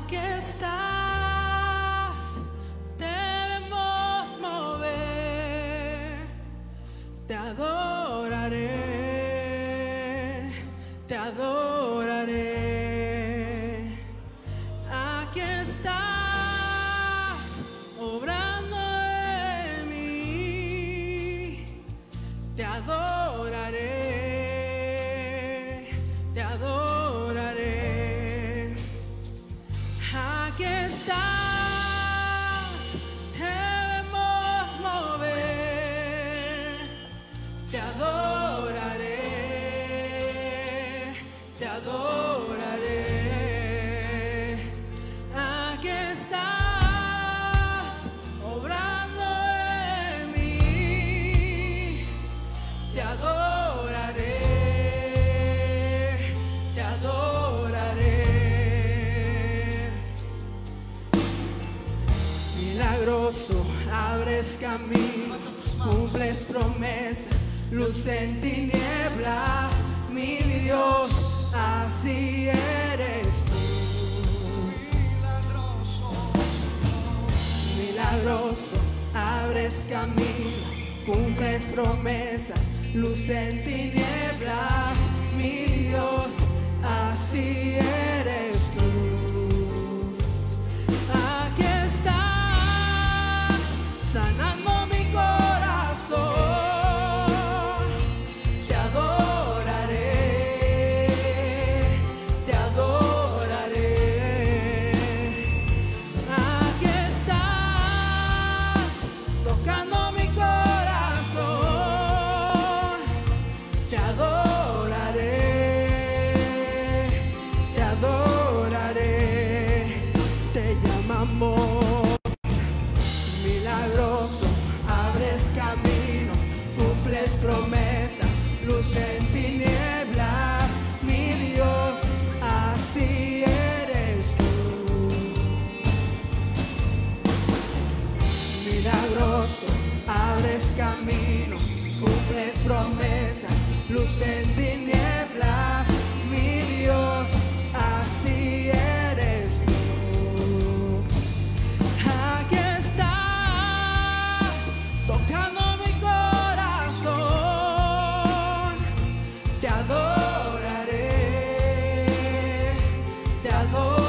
Aquí estás, debemos mover, te adoraré, te adoraré. Aquí estás, obrando en mí, te adoraré, te adoraré. Aquí estás, debemos mover, te adoraré, te adoraré. Aquí estás, obrando en mí, te adoraré, te adoraré. Milagroso, abres camino, cumples promesas, luz en tinieblas, mi Dios, así eres tú. Milagroso, abres camino, cumples promesas, luz en tinieblas, mi Dios, así eres tú. Aquí estás, sanando mi corazón, te adoraré, te adoraré. Aquí estás, tocando mi corazón, te adoraré, te adoraré. Te llamamos milagroso, abres camino, cumples promesas, luz en tinieblas, mi Dios, así eres tú. Milagroso, abres camino, cumples promesas, luz en tinieblas, mi Dios, así eres tú. Aquí estás, tocando mi corazón, te adoraré, te adoraré.